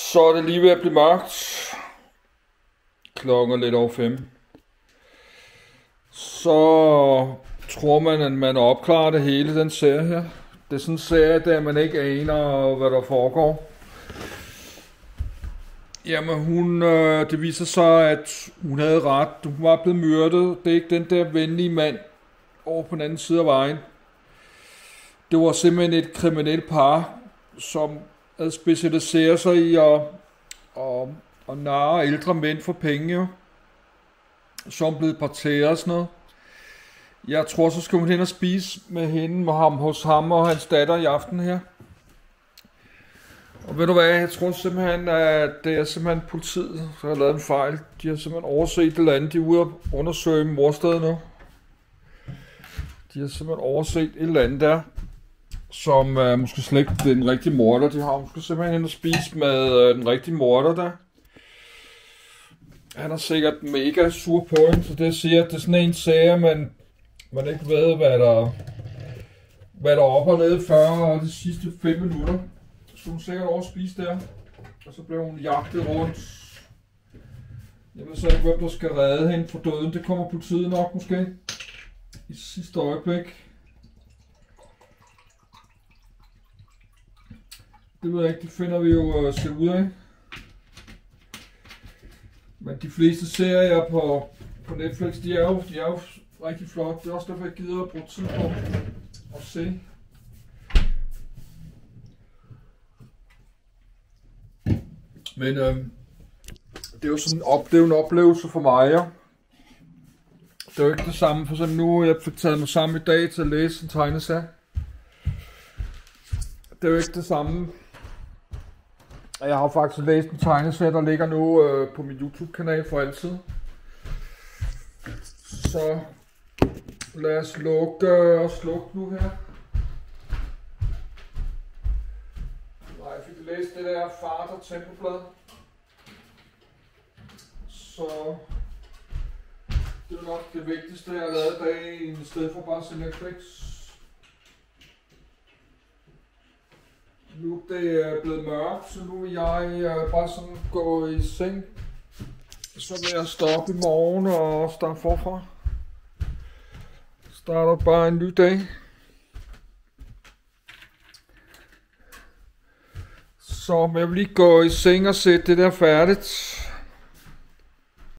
Så er det lige ved at blive mørkt. Klokken er lidt over 5. Så tror man, at man opklarer det hele, den serie her. Det er sådan en serie, der man ikke aner, hvad der foregår. Jamen det viser sig, at hun havde ret. Hun var blevet myrdet. Det er ikke den der venlige mand over på den anden side af vejen. Det var simpelthen et kriminelt par, som havde specialiseret sig i at narre ældre mænd for penge, som blev parteret og sådan noget. Jeg tror, så skal hun hen og spise med hende med ham hos ham og hans datter i aften her. Og ved du hvad, jeg tror simpelthen, at det er simpelthen politiet, der har lavet en fejl. De har simpelthen overset et eller andet. De er ude at undersøge morstedet nu. De har simpelthen overset et eller andet der, som måske slet ikke den rigtige morder. De har måske simpelthen hen og spise med den rigtige morder der. Han er sikkert mega sur på hende, så det siger, at det er sådan en serie, man ikke ved, hvad der er op og nede før de sidste 5 minutter. Så hun sikkert overspise der, og så blev hun jagtet rundt. Jeg ved så ikke, hvem der skal redde hende fra døden. Det kommer politiet nok måske i sidste øjeblik. Det ved jeg ikke, det finder vi jo se ud af. Men de fleste serier på Netflix, de er jo rigtig flotte. Det er også derfor, jeg gider at bruge tid på at se. Men det er jo sådan en oplevelse for mig, ja. Det er jo ikke det samme, for sådan nu jeg fik taget mig sammen i dag til at læse en tegneserie. Det er jo ikke det samme. Jeg har faktisk læst en tegneserie, der ligger nu på min YouTube-kanal for altid. Så lad os slukke nu her. Nej, jeg fik læst det der Farter Tempelblad. Så det er nok det vigtigste, jeg har lavet i dag, i stedet for bare at se Netflix. Nu det er blevet mørkt, så nu vil jeg bare sådan gå i seng. Så vil jeg stå op i morgen og starte forfra. Starter bare en ny dag. Så jeg vil lige gå i seng og sætte det der færdigt.